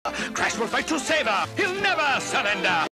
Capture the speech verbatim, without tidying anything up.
Crash will fight to save her. He'll never surrender.